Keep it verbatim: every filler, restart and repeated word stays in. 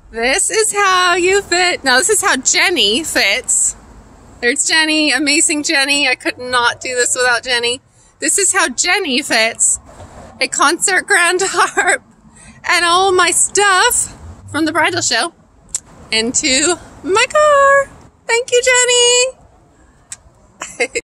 This is how you fit. Now, this is how Jenny fits. There's Jenny, amazing Jenny. I could not do this without Jenny. This is how Jenny fits a concert grand harp and all my stuff from the bridal show into my car. Thank you, Jenny.